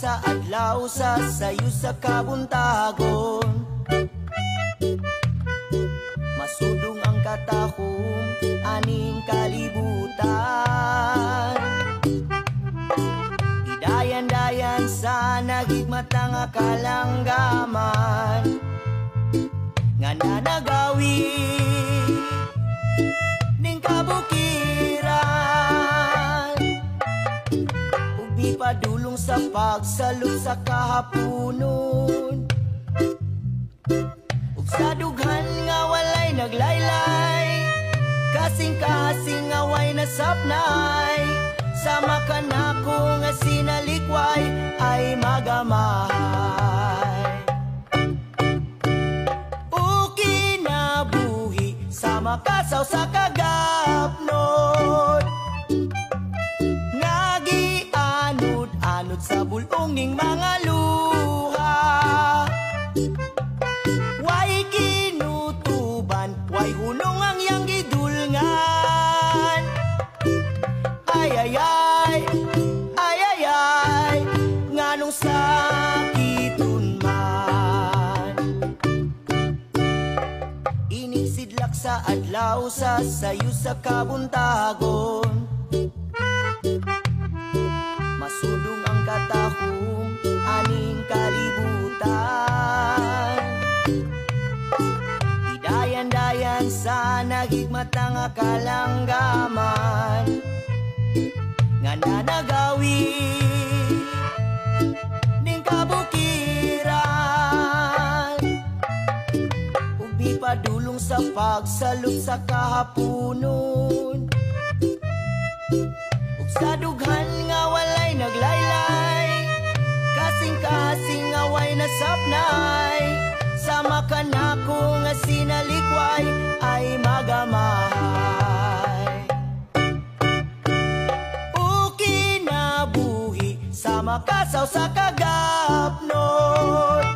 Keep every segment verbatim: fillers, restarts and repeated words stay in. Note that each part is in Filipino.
sa adlaw sa sayo sa kabuntagon. Masudong ang katahong aning kalibutan. Idayan-dayan sa nagigmata nga kalanggaman nga nanagawi ning kabukiran. Ug di padulong sa pagsalud sa kahapunon, ug sa dughan nga walay naglaylay, kasing-kasing nga way nasapnay. Sama ka na ko nga sinalikway ay magamahay. O kinabuhi sa makasaw sa kagapnot, nga gianod-anod sa bulong ning mga luha. Way kinutuban, way hunong ang yang gidulngan. Ay ay ay, ay ay ay, nganong sakiton man. Ining sidlak sa adlaw sa sayo sa kabuntagon. Masudong ang katahong aning kalibutan. Idayan-dayan sa nagigmata nga kalanggaman nga nanagawi ning kabukiran. Ug di padulong sa pagsalud sa kahapunon, ug sa dughan nga walay naglaylay, kasing-kasing nga way nasapnay. Sama ka na ko nga sinalikway ay magamahay. Sa makasaw sa kagapnot,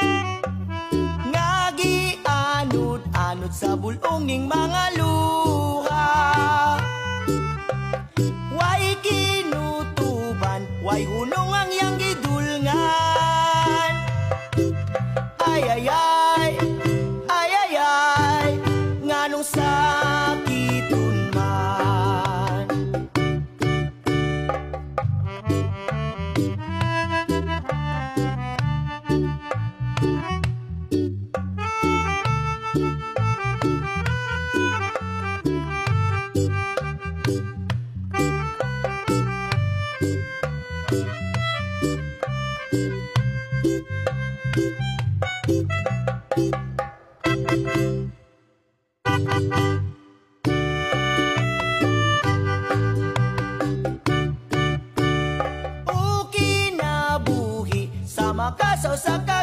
nga gianod-anod sa bulong ning mga luha. Way kinutuban, way hunong ang yang gidulngan. Ay ay ay, ay ay ay, nganong sakiton man. O kinabuhi sa makasaw sa